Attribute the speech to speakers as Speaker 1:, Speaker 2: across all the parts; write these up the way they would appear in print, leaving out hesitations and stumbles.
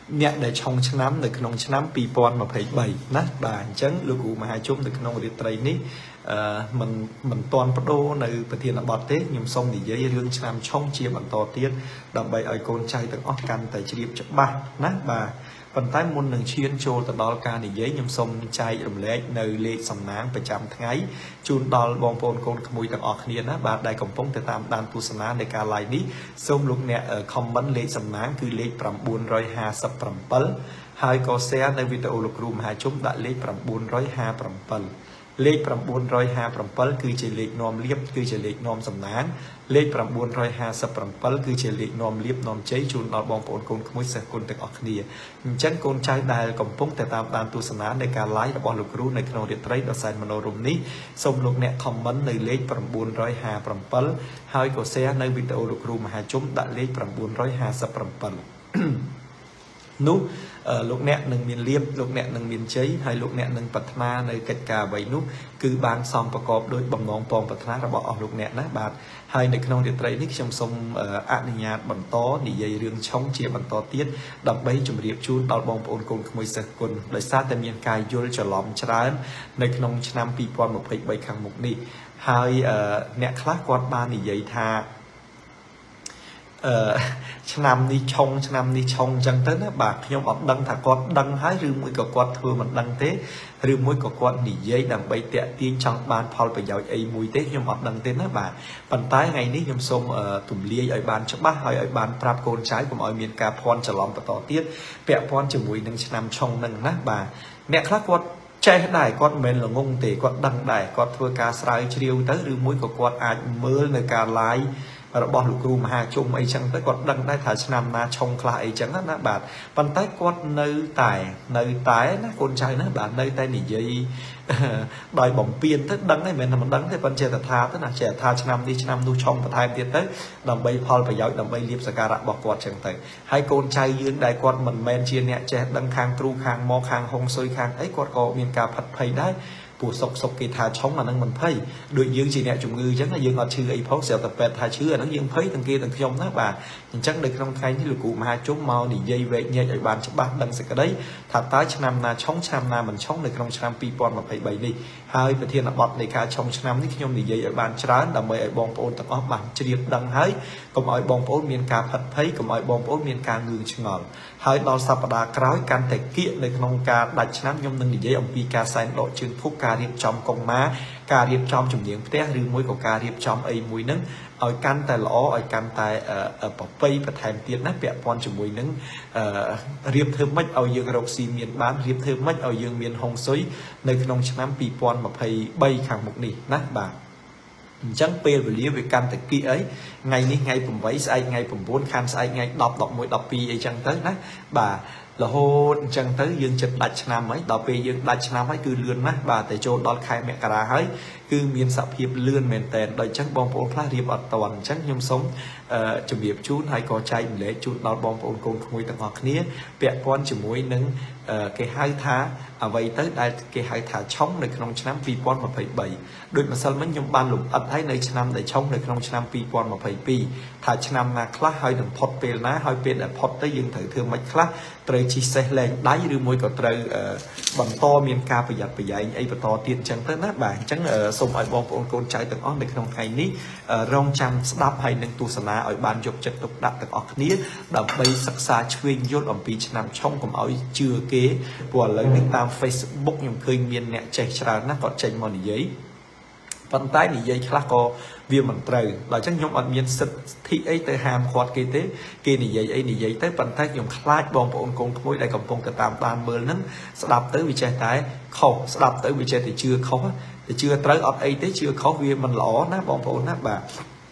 Speaker 1: nhẹ để trong năm được nông năm pi pon mà phải bảy nát bà chấn lưu cụ mà hai chung được nông địa tây ní mình toàn bắt đô nơiประเทศบอดเตยมส่งดีเยอะเรื่องชามช่องเชียร์บันต่อเตี้ยดำใบไอโกนใจตั้งออกกันแต่เฉียบจับบ้านะบ่าปันท้ายมุนหนึ่งเชียนโจตดอลการดีเยอะยมส่งใจดำเล็กในเลขสำนักประจำทั้งไงจูนดอลบองโปนโกนขโมยตั้งออกเนียนะบ่าได้กำปงแต่ตามด้านตุสนาในการไล่นี้ส่งลูกเนี่ยคอมบันเลขสำนักคือเลขปรำบุญ150ปรำเปิลhai có xeในวิดีโอลูกรูมหาชุ่มได้เลขปรำบุญ150ปรำเปิลเลขประบุญ150ปรำเปิลคือเฉลี่ยนอมเลียบคือเฉลี่ยนอมสำนักเลขประบุญ150ปรำเปิลคือเฉลี่ยนอมเลียบนอมเจ๊จูนดอลบองโอนโกนขมุยเสกุลตึกออกเนียจังโกนใจได้กำปงแต่ตามตุสนาในการไล่ระบอบลูกรูในขนมเรียนไตรดอไซน์มโนรมนี้สมลูกเนี่ยคอมเมนต์ในเลขประบุญ150ปรำเปิลให้ก็เสียในวิดีโอลูกรูมหาจุ่มได้เลขประบุญ150ปรำเปิลนุลูกเนะหนึ่งมีเลียบลูกเนะหนึ่งมีเฉยให้ลูกเนะหนึ่งปัฒนาในกิจการใบนุคือบางซองประกอบโดยบ่มน้องปองปัฒนาระบบออกลูกเนะนะบาดให้ในขนมเดือดไรนี่ชมทรงอนุญาตบรรโตนิยายเรื่องช่องเชียบรรโตเตี้ยดับใบจุ่มเรียบชูนดาวบองปนโกนขโมยสกุลโดยซาแต่มีกายยุลจะล้อมชราในขนมชนามปีปอนมาเพลใบขังมุกนี่ให้เนะคลาดกอดบานนิยายทาชนำนิชงชนำนิชงจังเต้นนะบากยมอดดังถ้ากอดดังหายหรือมวยกับกอดเธอมันดังเต้หรือมวยกับกอดหนีเย้ดังใบเตะตีนจังบานพอไปยาวไอ้มวยเต้ยมอดดังเต้นนะบากปันท้ายไงนี่ยมทรงตุ่มเลี้ยไอ้บานชักบ้าไอ้บานปราบโกนใช้ผมเอาเมียนกาพรจะล้อมต่อเตี้ยเปียพรจะมวยหนึ่งชนำชงหนึ่งนะบากเนี่ยคลาดกอดใจได้กอดเมนหรืองงเตะกอดดังได้กอดเพื่อการสลายเชียวเต้หรือมวยกับกอดอาจเมื่อในการไล่ระบอบลูกครูมหาชมไอ้จังแต่กอดดังได้ถ่ายชนำนาชงคลาไอ้จังนั้นนะบาดปันท้ายกอดเนื้อตายนะคนใจนะบาดเนื้อตายหนีเยยใบบ่มเปลี่ยนทั้งดังได้เหมือนมันดังได้ปันเจตธาทั้งน่ะเจตธาชนำดีชนำดูชงประทายเตี้ยเต้ดำใบพอลไปย้อยดำใบเลียบสการะบอกกอดจังแต่ให้คนใจยืนได้กอดมันแมนเชียเนี่ยเจตดังคางครูคางมอคางหงซอยคางไอ้กอดก็มีการผัดไผ่ได้ปูสกกีทาช่องมันนั่งมันไพ่โดยยืนจีเนี่ยจุ่มงือจังนะยืนเอาชื่อไอ้พอเสียแต่เป็ดทาชื่อนั่งยืนไพ่ตั้งเกตั้งขยมนะบ่าจังเด็กน้องใครที่ลูกกูมาจุ่มเมาหนีเย่เวกเนี่ยไอ้บานฉบับดังสักได้ถัดท้ายชนำนาช่องชนำนามันช่องในกรงชนำปีปอนมาไปใบนี่ให้ประเทศบอดในการช่องชนำนี่ขยมหนีเย่ไอ้บานชราดำไปไอ้บองโอนตั้งอ้อมบังเฉียดดังให้ก็ไอ้บองโอนมีการผัดไพ่ก็ไอ้บองโอนมีการงือชงอนให้เราสัปดาห์คล้ายการแต่เกี้ยในขนมการดัชน้ำยมหนึ่งหนีเย่อมปีการใส่โลจึงทุกการเรียบจอมกงม้าการเรียบจอมจุ่มเหนียงเตะหรือมวยกับการเรียบจอมไอ้มวยนั้นเอากันแต่ล้อเอากันแต่ปอบไปประแทนเตียนนะเปียปอนจุ่มมวยนั้นเรียบเธอไม่เอายืงเราซีเมียนบ้านเรียบเธอไม่เอายืงเมียนหงซอยในขนมน้ำปีปอนมาไปใบขังหมกนี่นะบ่าจังเปย์ไปเลี้ยไปกันแต่กี้ấy ngàyนี้ngàyผมไว้ใส่ngàyผมโบนคันใส่ngày đọc môi đọcปีไอ้จังเต้นะบ่าlà hô chân tới dương chật đặt nam ấy đọc về dương đặt nam ấy cứ lươn mắt bà tại chỗ đón khai mẹ cả ấy cứ miền sập hiệp lươn mền tèn đợi chắc bom bom phá hiệp ở toàn chắc nhom sống chuẩn bị chút hay có trai lễ chút đón bom bom cùng mùi tầng hoặc nia vẹn con chỉ mùi nâng cái hai thá à vậy tới đây cái hai thá chống này trong năm pi con mà phải bảy đôi mà sao mấy nhom ban lục ấp thấy này năm để chống này trong năm pi con mà phải pi thá năm là class hơi đừng pot pel ná hơi pel là pot tới dương thử thương mấy class trời chỉ xe lên đáy đưa môi còn trời bằng to miền ca bây giờ ấy và to tiền chẳng tới nát bạn chẳng sông ở bong con trái từng on được trong ngày ní rong chăm đáp hay nâng tu sana ở ban dục chất tục đặt từng on ní đầm bay sắc xa chuyên yết ở bên nằm trong cùng ở chưa kế của lấy những tam Facebook nhung khơi miền nè chạy ra nát còn chạy mòn giấy vận tải thì dây khác có viên bằng trời là chắc nhóm ăn miên sực thị ấy tới hàm khoát kế tế kia thì dây ấy thì dây tới vận tải dùng khác bom của con khối đại cầm phong từ tam ban bờ nắng đạp tới vị trí tái khâu đạp tới vị trí thì chưa khó thì chưa tới ở ấy tới chưa khó viên mình lỏ nát bom của nát bà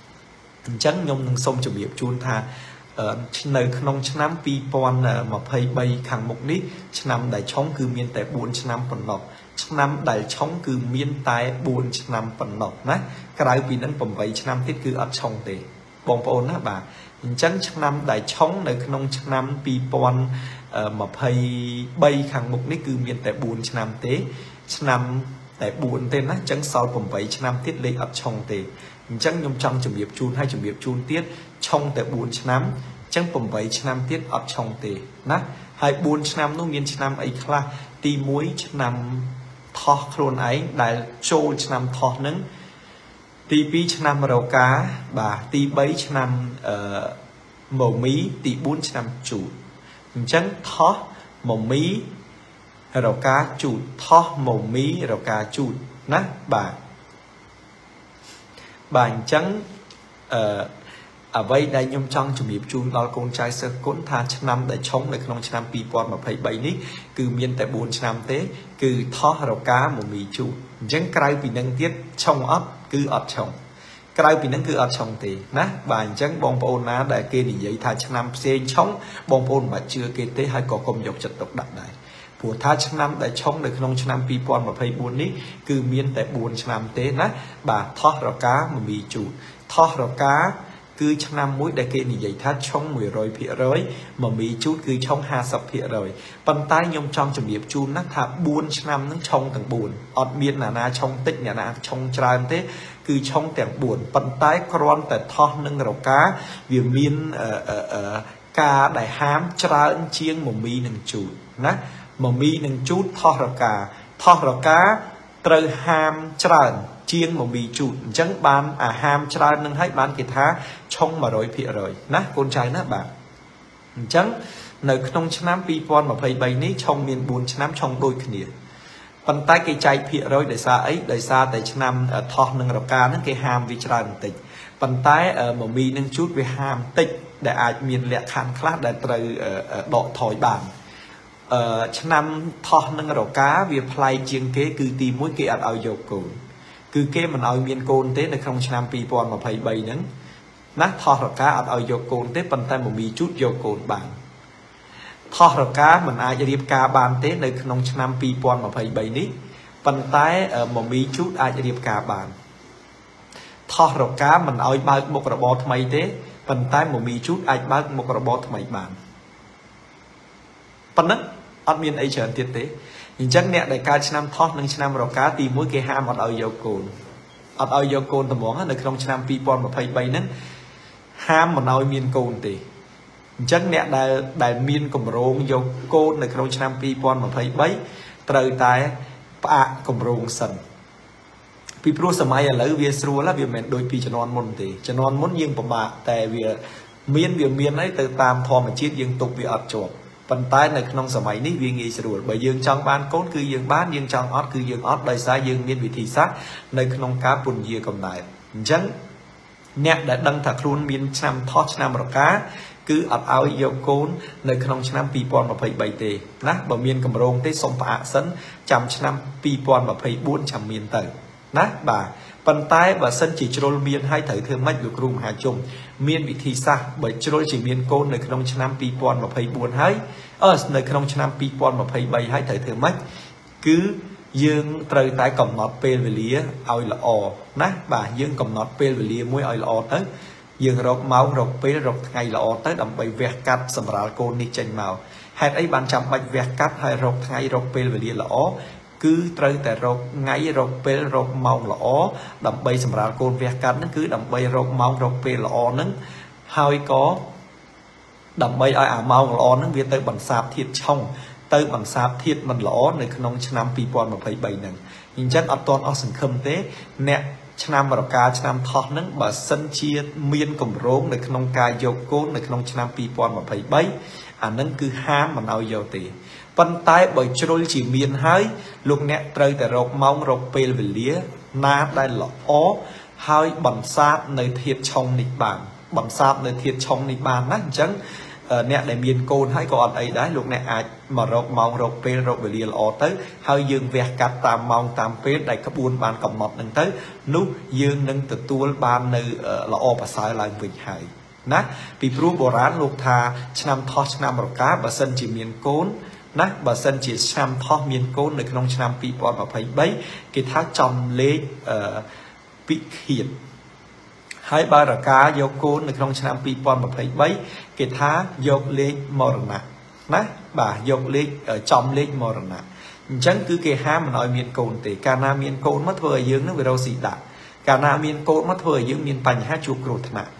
Speaker 1: chắc nhóm nâng sông chuẩn bị chun tha nơi nông năm pi pon mà phơi bay khang mục ní năm đại chống cứ miền tại 4 năm phần nọ năm đại chống cứ miền tại 4 năm phần nọ nè cái vìนั้นผมไว้năm tiết cứ ở trong để bong bồn á bà chắn năm đại chống nơi nông năm pi pon mà phơi bay khang mục ní cứ miền tại 4 năm tế năm tại 4 tên á chắn sauผมไว้năm tiết lấy ở trong để chắc nhung trong chuẩn bị chun hay chuẩn bị chun tiết trong tại 4 năm chẳng bầm bấy năm tiết ọt trong tề ná hai 4 năm nó miên năm ấy khla ti muối năm thọ khuôn ấy đại trôi năm thọ nứng ti 2 năm rau cá bà ti 7 năm màu mí ti 4 năm chủ chẳng thọ màu mí rau cá chủ thọ màu mí rau cá chủ ná bà chẳng ở đây đây nhung trong chuẩn bị chun đó con trai sơ cốn tha năm để chống để không năm pi pon mà phải bảy ní cứ miên tại 4 năm tế cứ thọ rau cá một mì chu chẳng cày bị nâng tiết trong ấp cứ ấp trong cày bị nâng cứ ấp trong thì ná bà chẳng bong bồn ná đại kia thì vậy tha năm sen chống bong bồn mà chưa kê tế hay có công dục trật tục đặt đại của tha năm để chống để không năm pi pon mà phải 4 ní cứ miên tại 4 năm tế ná bà thọ rau cá một mì chu thọ rau cá cứ năm mũi đại kia thì vậy thắt trong 10 phía rồi mà mỹ chút cứ trong 20 phía rồi bàn tay nhung trong chuẩn bị chu nát thả 4 năm nó trong tầng buồn ọt miên là na trong tích nhà na trong tràn thế cứ trong tầng buồn bàn tay con tại thọ nâng rau cá vì miên cá đại hám tràn chiêng mà mỹ nâng chủ nát mà mỹ nâng chút thọ rau cá trời ham tràn chiên một mì chuột trắng ban ham tra nâng hết ban kỳ thá trong mà rồi phía rồi ná con trai ná bạn trắng nơi trong năm pi pon mà phải bay ní trong miền 4 năm trong đôi kia bàn tay cái trái phía rồi để xa ấy để xa tại năm thọ nâng rau cá nó cái ham vì tra tịch bàn tay mà mì nâng chút về ham tịch để ai miền lẹ khăn khác để từ độ thổi bàn năm thọ nâng rau cá việc play chiên kế cứ tìm mỗi cái ao dầu cồn cứ kế mình ao miền cồn tế là không năm pi pon mà phải bay nắng nát thọ rau cá ao dầu cồn tế bàn tay một mì chút dầu cồn bàn thọ rau cá mình aiจะเรียบกาบานtếในขนมnăm pi pon mà phải bay ní bàn tay một mì chút aiจะเรียบกาบานthọ rau cá mình ao bao mộtระบอthay tế bàn tay một mì chút ai bao mộtระบอthay bàn pan nấc ăn miên ấy chờ tiết tế nhưng chắc nè đại ca năm thọ nâng năm rau cá tìm mỗi cái ham ở dầu cồn tầm món ở trong năm pi pon mà phải bay nấc ham mà nói miên cồn thì chắc nè đại miên cùng rong dầu cồn ở trong năm pi pon mà phải bay trời tại bạ cùng rong sần pi proสมัยlà việc sưu là việc mình đôi pi cho non môn thì cho non môn riêng của bà tại việc miên ấy từ tam thò mà chiết riêng tục việc ọt chuột bàn tay này trongสมัยนี้viên nghị sưu bởi dương trong ban cốt cứ dương bán dương trong ọt cứ dương ọt đại sai dương miên vị thị sátในក្នុងការពុនយាកំណែអញ្ចឹងអ្នកដែលដឹងថាខ្លួនមានឆ្នាំថោះឆ្នាំរកាគឺអត់ឲ្យយកកូននៅក្នុងឆ្នាំ2023ទេណាបើមានកម្រងទេសុំផ្អាកសិនចាំឆ្នាំ2024ចាំមានទៅណាបាទប៉ុន្តែបើសិនជាជ្រុលមានឲ្យត្រូវធ្វើម៉េចលោកគ្រូមហាជុំមានវិធីសាស្ត្របើជ្រុលជាមានកូននៅក្នុងឆ្នាំ2024ហើយនៅក្នុងឆ្នាំ2023ហើយត្រូវធ្វើម៉េចគឺយើងត្រូវតែកំណត់ពេលវេលាឲ្យល្អណាបាទយើងកំណត់ពេលវេលាមួយឲ្យល្អទៅយើងរកម៉ោងរកពេលរកថ្ងៃល្អទៅដើម្បីវះកាត់សម្រាប់កូននេះចេញមកហេតុអីបានចាំបាច់វះកាត់ហើយរកថ្ងៃរកពេលវេលាល្អគឺត្រូវតែរកថ្ងៃរកពេលរកម៉ោងល្អដើម្បីសម្រាប់កូនវះកាត់ហ្នឹងគឺដើម្បីរកម៉ោងរកពេលល្អហ្នឹងហើយក៏ដើម្បីឲ្យអាម៉ោងល្អហ្នឹងវាទៅបន្សាបធាតុឆុងទៅបន្សាបធាតុមិនល្អនៅក្នុងឆ្នាំ2023ហ្នឹងអញ្ចឹងអត់ទាន់អស់សង្ឃឹមទេអ្នកឆ្នាំរកាឆ្នាំថោះហ្នឹងបើសិនជាមានកម្រងនៅក្នុងការយកកូននៅក្នុងឆ្នាំ2023អាហ្នឹងគឺហាមមិនឲ្យយកទេប៉ុន្តែបើជ្រុលជាមានហើយលោកអ្នកត្រូវតែរកម៉ោងរកពេលវេលាណាដែលល្អហើយបន្សាបនៅធាតុឆុងនេះបានបន្សាបនៅធាតុឆុងនេះបានណាអញ្ចឹងអ្នកដែលមានកូនហើយក៏អត់អីដែរលោកអ្នកអាចមករកម៉ោងរកពេលរកវេលាល្អទៅហើយយើងវះកាត់តាមម៉ោងតាមពេលដែលក្បួនបានកំណត់ហ្នឹងទៅនោះយើងនឹងទទួលបាននៅល្អប្រសើរឡើងវិញហើយណាពីព្រោះបុរាណលោកថាឆ្នាំថោះឆ្នាំរកាបើសិនជាមានកូនណាបើសិនជាឆ្នាំថោះមានកូននៅក្នុងឆ្នាំ2023គេថាចំលេខពិឃាតហើយបើរកាយកកូននៅក្នុងឆ្នាំ2023គេថាយកលេខមរណៈណាបាទយកលេខចំលេខមរណៈអញ្ចឹងគឺគេហាមមិនឲ្យមានកូនទេកាលណាមានកូនមកធ្វើឲ្យយើងនឹងវីរុសស៊ីដាក់កាលណាមានកូនមកធ្វើឲ្យយើងមានបញ្ហាជួបគ្រោះថ្នាក់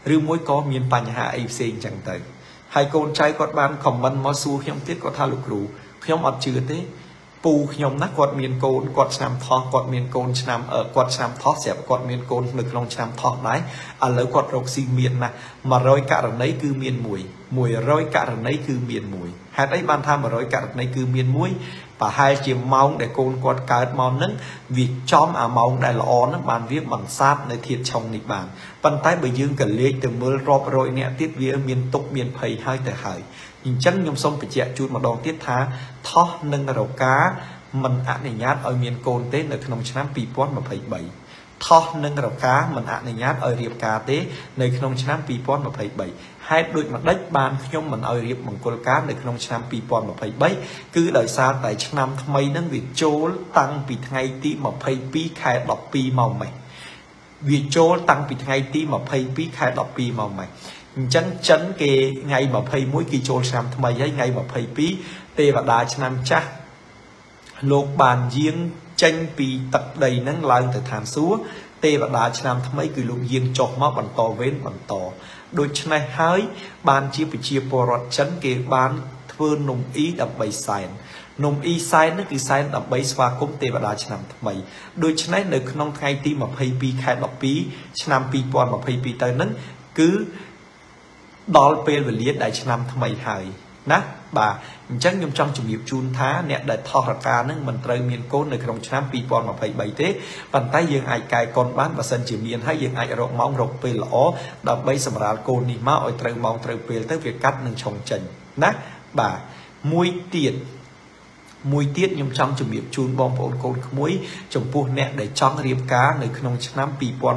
Speaker 1: ឬមួយក៏មានបញ្ហាអីផ្សេងចឹងទៅហើយកូនចៅគាត់បានខមមិនមកសួរខ្ញុំទៀតគាត់ថាលោកគ្រូខ្ញុំអត់ជឿទេពូខ្ញុំណាគាត់មានកូនគាត់ឆ្នាំថោះគាត់មានកូនឆ្នាំគាត់ឆ្នាំថោះស្រាប់គាត់មានកូននៅក្នុងឆ្នាំថោះដែរឥឡូវគាត់រកស៊ីមានណា100ករណីគឺមាន100ករណីគឺមាន1ហេតុអីបានថា100ករណីគឺមាន1ប្រហែលជាម៉ោងដែលកូនគាត់កើតមកនឹងវាចំអាម៉ោងដែលល្អនឹងបានវាបន្សាបនៅធាតុឆុងនេះបានប៉ុន្តែបើយើងក៏លេខទៅមើលរាប់រយនាក់ទៀតវាមានទុកមានភ័យហើយទៅហើយអញ្ចឹងខ្ញុំសូមបញ្ជាក់ជូនម្ដងទៀតថាថោះនិងរកាមិនអនុញ្ញាតឲ្យមានកូនទេនៅក្នុងឆ្នាំ2023ថោះនិងរកាមិនអនុញ្ញាតឲ្យរៀបការទេនៅក្នុងឆ្នាំ2023ហេតុដូចម្ដេចបានខ្ញុំមិនឲ្យរៀបមង្គលការនៅក្នុងឆ្នាំ2023គឺដោយសារតែឆ្នាំថ្មីនឹងវាចូលតាំងពីថ្ងៃទី22ខែ12មកម៉េចវាចូលតាំងពីថ្ងៃទី22ខែ12មកម៉េចអញ្ចឹងចិនគេថ្ងៃ21គេចូលឆ្នាំថ្មីហើយថ្ងៃ22ទេវតាឆ្នាំចាស់លោកបានយាងចេញពីទឹកដីហ្នឹងឡើងទៅឋានសួគ៌ទេវតាឆ្នាំថ្មីគឺលោកយាងចុះមកបន្តវេនបន្តដូច្នេះហើយបានជាប្រជាពលរដ្ឋចិនគេបានធ្វើនំអ៊ីដើម្បីសែននំអ៊ីសែននោះគឺសែនដើម្បីស្វាគមន៍ទេវតាឆ្នាំថ្មីដូច្នេះនៅក្នុងថ្ងៃទី22ខែ12ឆ្នាំ2022ទៅហ្នឹងគឺដល់ពេលវេលាដែលឆ្នាំថ្មីហើយណាបាទអញ្ចឹងខ្ញុំចង់ជម្រាបជូនថាអ្នកដែលថោះរកានឹងមិនត្រូវមានកូននៅក្នុងឆ្នាំ2023ទេប៉ុន្តែយើងអាចកែកូនបានបើសិនជាមានហើយយើងអាចរកម៉ោងរកពេលល្អដើម្បីសម្រាលកូននេះមកឲ្យត្រូវម៉ោងត្រូវពេលទៅវាកាត់នឹងឆុងចេញណាបាទមួយទៀតខ្ញុំចង់ជម្រាបជូនបងប្អូនកូនក្មួយចំពោះអ្នកដែលចង់រៀបការនៅក្នុងឆ្នាំ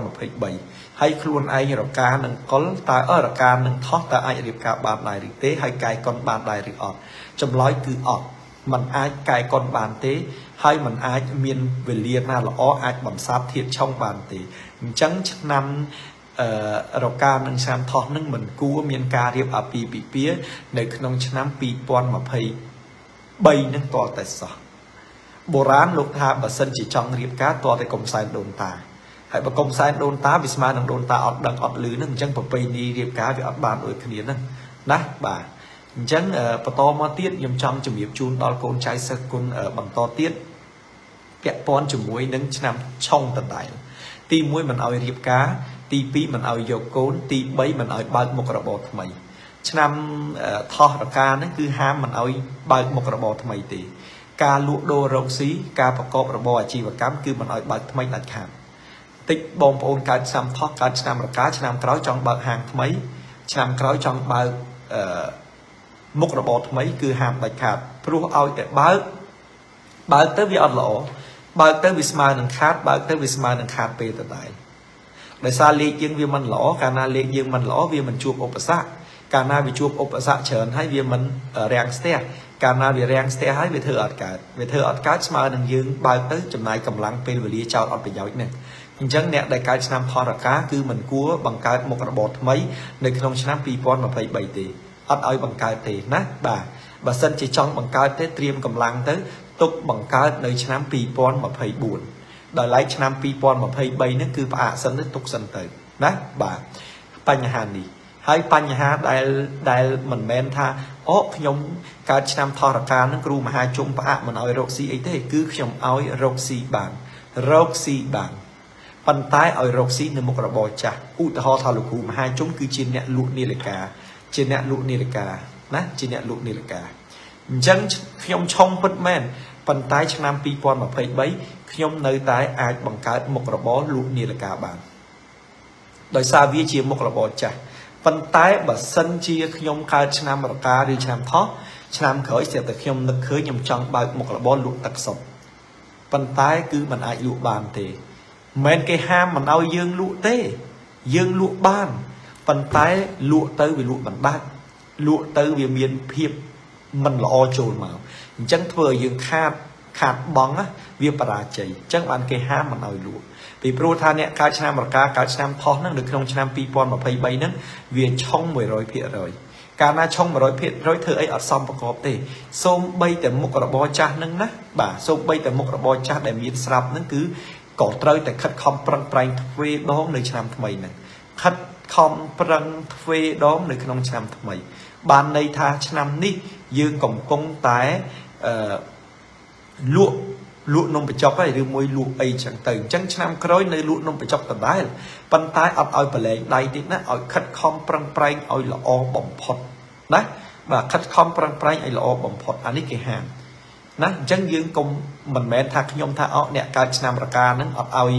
Speaker 1: 2023ហើយខ្លួនឯងរកានឹងកុលតើរកានឹងថោះតើអាចរៀបការបានដែរឬទេហើយកែកុនបានដែរឬអត់ចម្លើយគឺអត់มันអាចកែកុនបានទេហើយมันអាចមានវេលាណាល្អអាចបន្សាបធាតុឆុងបានទេអញ្ចឹងឆ្នាំរកានឹងឆ្នាំថោះនឹងមិនគួរមានការរៀបអាពាហ៍ពិពាហ៍នៅក្នុងឆ្នាំ2023នឹងតតែសោះបុរាណលោកថាបើសិនជាចង់រៀបការតតែកុំសែនដូនតាហើយបើកុំសែនដូនតាវាស្មើនឹងដូនតាអត់ដឹងអត់លឺហ្នឹងអញ្ចឹងប្រពៃណីរៀបការវាអត់បានដូចគ្នាហ្នឹងណាបាទអញ្ចឹងបន្តមកទៀតខ្ញុំចង់ជម្រាបជូនដល់កូនចៅសិស្សគុណបន្តទៀតពាក់ព័ន្ធជាមួយនឹងឆ្នាំឆុងដដែលទី1មិនឲ្យរៀបការទី2មិនឲ្យយកកូនទី3មិនឲ្យបើកមុខរបរថ្មីឆ្នាំថោះរកាហ្នឹងគឺហាមមិនឲ្យបើកមុខរបរថ្មីទេការលក់ដូររកស៊ីការប្រកបរបរអាជីវកម្មគឺមិនឲ្យបើកថ្មីដាច់ខាតតិចបងប្អូនកើតឆ្នាំថោះកើតឆ្នាំរកាឆ្នាំក្រោយចង់បើកហាងថ្មីឆ្នាំក្រោយចង់បើកមុខរបរថ្មីគឺហាមដាច់ខាតព្រោះឲ្យតែបើកទៅវាអត់ល្អបើកទៅវាស្មើនឹងខាតបើកទៅវាស្មើនឹងខាតពេលដដែលដោយសារលេខយើងវាមិនល្អកាលណាលេខយើងមិនល្អវាមិនជួបឧបសគ្គកាលណាវាជួបឧបសគ្គច្រើនហើយវាមិនរាំងស្ទះកាលណាវារាំងស្ទះហើយវាធ្វើអត់កើតស្មើនឹងយើងបើកទៅចំណាយកម្លាំងពេលវេលាចោលអត់ប្រយោជន៍នេះអញ្ចឹងអ្នកដែលកើតឆ្នាំថោះរកាគឺមិនគួរបង្កើតមុខរបរថ្មីនៅក្នុងឆ្នាំ2023ទេអត់ឲ្យបង្កើតទេណាបាទបើសិនជាចង់បង្កើតទេត្រៀមកម្លាំងទៅទុកបង្កើតនៅឆ្នាំ2024ដល់ឡែកឆ្នាំ2023ហ្នឹងគឺផ្អាកសិនទៅទុកសិនទៅណាបាទបញ្ហានេះហើយបញ្ហាដែលមិនមែនថាអូខ្ញុំកើតឆ្នាំថោះរកាហ្នឹងគ្រូមហាជុំផ្អាកមិនឲ្យរកស៊ីអីទេគឺខ្ញុំឲ្យរកស៊ីបានប៉ុន្តែឲ្យរកស៊ីនៅមុខរបរចាស់ឧទាហរណ៍ថាលោកគ្រូមហាជុំគឺជាអ្នកលក់នាឡិកាណាជាអ្នកលក់នាឡិកាអញ្ចឹងខ្ញុំឆុងពិតមែនប៉ុន្តែឆ្នាំ2023ខ្ញុំនៅតែអាចបង្កើតមុខរបរលក់នាឡិកាបានដោយសារវាជាមុខរបរចាស់ប៉ុន្តែបើសិនជាខ្ញុំកើតឆ្នាំរកាឬឆ្នាំថោះឆ្នាំក្រោយស្រាប់តែខ្ញុំនឹកឃើញខ្ញុំចង់បើកមុខរបរលក់ទឹកសុទ្ធប៉ុន្តែគឺមិនអាចលក់បានទេមិនគេហាមមិនឲ្យយើងលក់ទេយើងលក់បានប៉ុន្តែលក់ទៅវាលក់មិនដាច់លក់ទៅវាមានភាពមិនល្អចូលមកអញ្ចឹងធ្វើឲ្យយើងខាតបង់វាបរាជ័យអញ្ចឹងបានគេហាមមិនឲ្យលក់ពីព្រោះថាអ្នកកើតឆ្នាំរកាកើតឆ្នាំថោះហ្នឹងនៅក្នុងឆ្នាំ2023ហ្នឹងវាឆុង 100% កាលណាឆុង 100% ធ្វើអីអត់សមប្រកបទេសូម្បីតែមុខរបរចាស់ហ្នឹងណាបាទសូម្បីតែមុខរបរចាស់ដែលមានស្រាប់ហ្នឹងគឺក៏ត្រូវតែខិតខំប្រឹងប្រែងធ្វើដងនៅឆ្នាំថ្មីហ្នឹងខខំប្រឹងធ្វើដងនៅក្នុងឆ្នាំថ្មីបានន័យថាឆ្នាំនេះយើងកំពុងតែលក់នំបញ្ចុកហើយឬមួយលក់អីចឹងទៅអញ្ចឹងឆ្នាំក្រោយនៅលក់នំបញ្ចុកដដែលប៉ុន្តែអត់ឲ្យប្រឡែងដៃតិចណាឲ្យខិតខំប្រឹងប្រែងឲ្យល្អបំផុតណាបាទខិតខំប្រឹងប្រែងឲ្យល្អបំផុតអានេះគេហាមណាអញ្ចឹងយើងកុំមិនមែនថាខ្ញុំថាអត់អ្នកកើតឆ្នាំរកាហ្នឹងអត់ឲ្យ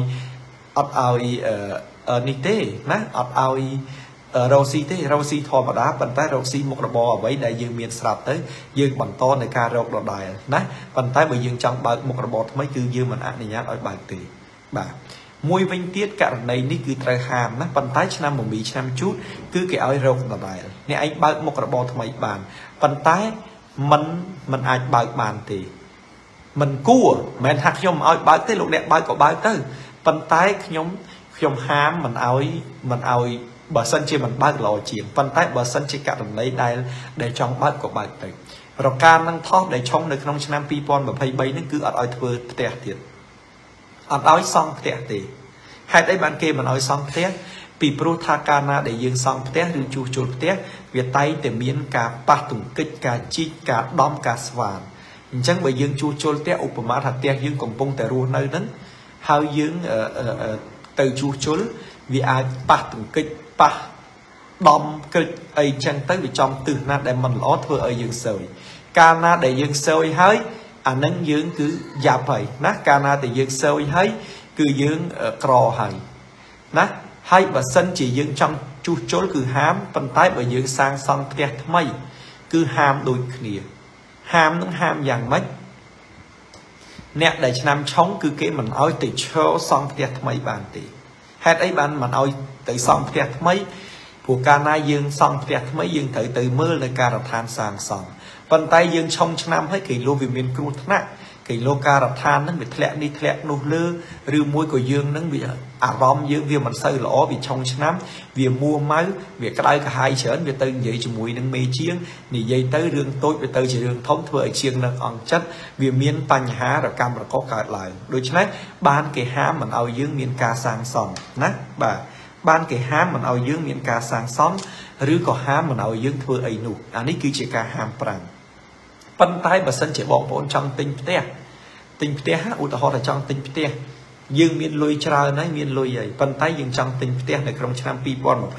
Speaker 1: នេះទេណាអត់ឲ្យរកស៊ីទេរកស៊ីធម្មតាប៉ុន្តែរកស៊ីមុខរបរអ្វីដែលយើងមានស្រាប់ទៅយើងបន្តនៅការរកដដែលណាប៉ុន្តែបើយើងចង់បើកមុខរបរថ្មីគឺយើងមិនអនុញ្ញាតឲ្យបើកទេបាទមួយវិញទៀតករណីនេះគឺត្រូវហាមណាប៉ុន្តែឆ្នាំមមីឆ្នាំជូតគឺគេឲ្យរកដដែលអ្នកឯងបើកមុខរបរថ្មីបានប៉ុន្តែមិនអាចបើកបានទេមិនគួរមិនមែនថាខ្ញុំឲ្យបើកទេលោកអ្នកបើកក៏បើកទៅប៉ុន្តែខ្ញុំហាមមិនឲ្យបើសិនជាមិនបើកល្អជាងប៉ុន្តែបើសិនជាករណីដែលចង់បើកក៏បើកទៅរកានឹងថោះដែលឆុងនៅក្នុងឆ្នាំ2023នេះគឺអត់ឲ្យធ្វើផ្ទះទៀតអត់ឲ្យសង់ផ្ទះទេហេតុអីបានគេមិនឲ្យសង់ផ្ទះពីព្រោះថាកាលណាដែលយើងសង់ផ្ទះឬជួសជុលផ្ទះវាតែងតែមានការប៉ះទង្គិចការជីកការដំការស្វានអញ្ចឹងបើយើងជួសជុលផ្ទះឧបមាថាផ្ទះយើងកំពុងតែរស់នៅហ្នឹងហើយយើងទៅជួសជុលវាអាចប៉ះទង្គិចប៉ះដំកិច្ចអីចឹងទៅវាចំទិសណាដែលមិនល្អធ្វើឲ្យយើងសើយកាលណាដែលយើងសើយហើយអានឹងយើងគឺយ៉ាប់ហើយណាកាលណាដែលយើងសើយហើយគឺយើងក្រហើយណាហើយបើសិនជាយើងចង់ជួសជុលគឺហាមប៉ុន្តែបើយើងសាងសង់ផ្ទះថ្មីគឺហាមដូចគ្នាហាមនឹងហាមយ៉ាងម៉េចអ្នកដែលឆ្នាំឆុងគឺគេមិនឲ្យទៅឈរសង់ផ្ទះថ្មីបានទេហេតុអីបានមិនឲ្យទៅសង់ផ្ទះថ្មីព្រោះកាលណាយើងសង់ផ្ទះថ្មីយើងត្រូវទៅមើលនៅការដ្ឋានសាងសង់ប៉ុន្តែយើងឆុងឆ្នាំហើយគេលោវាមានគ្រោះថ្នាក់គេលោការដ្ឋានហ្នឹងវាធ្លាក់នេះធ្លាក់នោះលើឬមួយក៏យើងហ្នឹងវាអារម្មណ៍យើងវាមិនសូវល្អវាឆុងឆ្នាំវាមួម៉ៅវាក្តៅក្រហាយច្រើនវាទៅនិយាយជាមួយនឹងមេជាងនិយាយទៅរឿងតូចវាទៅជារឿងធំធ្វើឲ្យជាងនឹងអង្គចិត្តវាមានបញ្ហារកម្មរកុសកើតឡើងដូច្នេះបានគេហាមមិនឲ្យយើងមានការសាងសង់ណាបាទបានគេហាមមិនឲ្យយើងមានការសាងសង់ឬក៏ហាមមិនឲ្យយើងធ្វើអីនោះអានេះគឺជាការហាមប្រាំប៉ុន្តែបើសិនជាបងប្អូនចង់ទិញផ្ទះឧទាហរណ៍ថាចង់ទិញផ្ទះយើងមានលុយច្រើនហើយមានលុយហើយប៉ុន្តែយើងចង់ទិញផ្ទះនៅក្នុងឆ្នាំ2023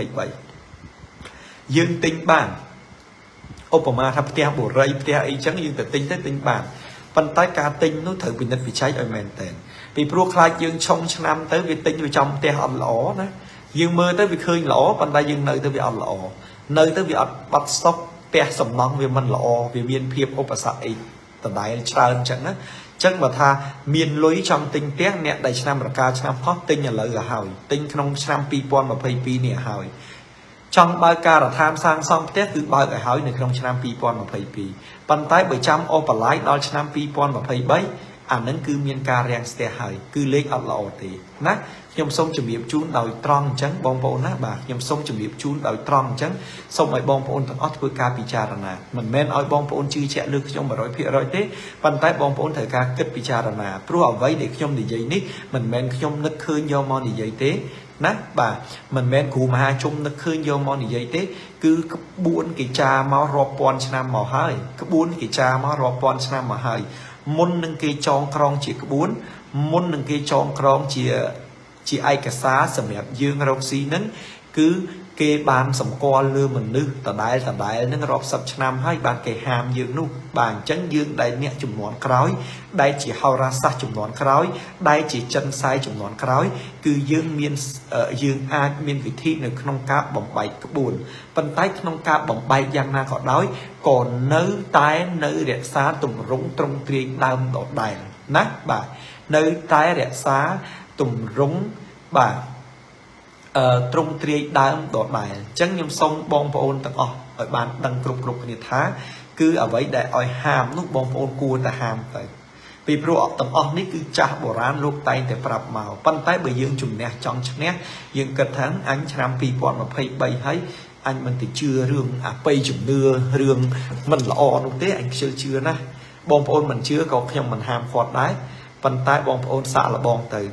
Speaker 1: យើងទិញបានឧបមាថាផ្ទះបុរីផ្ទះអីចឹងយើងទៅទិញបានប៉ុន្តែការទិញនោះត្រូវពិនិត្យវិច័យឲ្យមែនតើពីព្រោះខ្លាចយើងឆុងឆ្នាំទៅវាទិញវាចំផ្ទះអត់ល្អណាយើងមើលទៅវាឃើញល្អប៉ុន្តែយើងនៅទៅវាអត់ល្អនៅទៅវាអត់បាត់ស្តុកផ្ទះសំណង់វាមិនល្អវាមានភាពឧបសគ្គអីដដែលច្រើនអញ្ចឹងណាចឹងបើថាមានលុយចង់ទិញផ្ទះអ្នកដែលឆ្នាំរកាឆ្នាំផុសទិញឥឡូវទៅហើយទិញក្នុងឆ្នាំ2022នេះហើយចង់បើកការដ្ឋានសាងសង់ផ្ទះគឺបើកឲ្យហើយនៅក្នុងឆ្នាំ2022ប៉ុន្តែបើចាំអូបន្លាយដល់ឆ្នាំ2023អានឹងគឺមានការរាំងស្ទះហើយគឺលេខអត់ល្អទេណាខ្ញុំសូមជម្រាបជូនដោយត្រង់អញ្ចឹងបងប្អូនណាបាទខ្ញុំសូមជម្រាបជូនដោយត្រង់អញ្ចឹងសូមឲ្យបងប្អូនទាំងអស់ធ្វើការពិចារណាមិនមែនឲ្យបងប្អូនជឿជាក់លើខ្ញុំ 100% ទេប៉ុន្តែបងប្អូនត្រូវការគិតពិចារណាព្រោះអ្វីដែលខ្ញុំនិយាយនេះមិនមែនខ្ញុំនឹកឃើញយកមកនិយាយទេណាបាទមិនមែនគ្រូមហាជននឹកឃើញយកមកនិយាយទេគឺក្បួនកិច្ចការមករាប់ពាន់ឆ្នាំមកហើយក្បួនកិច្ចការមករាប់ពាន់ឆ្នាំមកហើយមុននឹងគេចងក្រងជាក្បួនមុននឹងគេចងក្រងជាឯកសារសម្រាប់យើងរកស៊ីហ្នឹងគឺគេបានសម្គាល់លើមនុស្សដដែលហ្នឹងរាប់សិបឆ្នាំហើយបានគេហាមយើងនោះបាទអញ្ចឹងយើងដែលអ្នកចំនួនក្រោយដែលជាហោរាសាស្ត្រចំនួនក្រោយដែលជាចិនសាយចំនួនក្រោយគឺយើងអាចមានវិធីនៅក្នុងការបំបែកក្បួនប៉ុន្តែក្នុងការបំបែកយ៉ាងណាក៏ដោយក៏នៅតែនៅរក្សាទម្រង់ត្រង់ទ្រាយដើមដដែលណាបាទនៅតែរក្សាទម្រង់បាទត្រង់ទ្រាយដើមដដែលអញ្ចឹងខ្ញុំសូមបងប្អូនទាំងអស់ឲ្យបានដឹងគ្រប់គ្នាថាគឺអ្វីដែលឲ្យហាមនោះបងប្អូនគួរតែហាមទៅពីព្រោះទាំងអស់នេះគឺចាស់បុរាណលោកតែងតែប្រាប់មកប៉ុន្តែបើយើងជំនះចង់ឈ្នះយើងគិតថាអញឆ្នាំ2023ហើយអញមិនទៅជឿរឿងអបិយជំនឿរឿងមិនល្អនោះទេអញខ្ជិលជឿណាស់បងប្អូនមិនជឿក៏ខ្ញុំមិនហាមគាត់ដែរប៉ុន្តែបងប្អូនសាកល្បងទៅណា